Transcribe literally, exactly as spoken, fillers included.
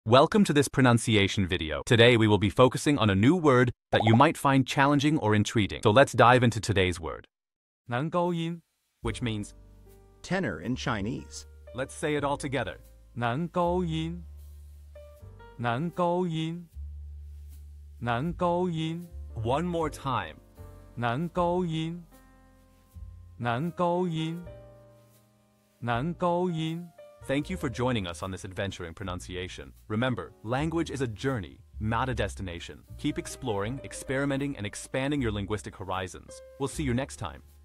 Welcome to this pronunciation video. Today we will be focusing on a new word that you might find challenging or intriguing. So let's dive into today's word. 男高音, which means tenor in Chinese. Let's say it all together. 男高音男高音男高音 One more time. 男高音男高音男高音 Thank you for joining us on this adventure in pronunciation. Remember, language is a journey, not a destination. Keep exploring, experimenting, and expanding your linguistic horizons. We'll see you next time.